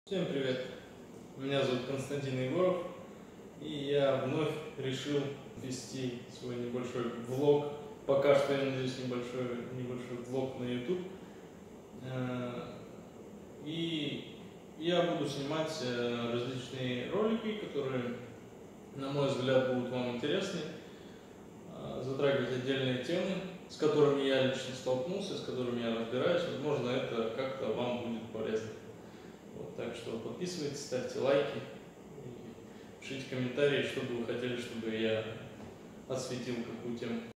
Всем привет! Меня зовут Константин Егоров, и я вновь решил ввести свой небольшой влог, пока что, я надеюсь, небольшой влог на YouTube. И я буду снимать различные ролики, которые, на мой взгляд, будут вам интересны, затрагивать отдельные темы, с которыми я лично столкнулся, с которыми я разбираюсь. Возможно, это как-то вам будет полезно. Вот, так что подписывайтесь, ставьте лайки, пишите комментарии, что бы вы хотели, чтобы я осветил, какую тему.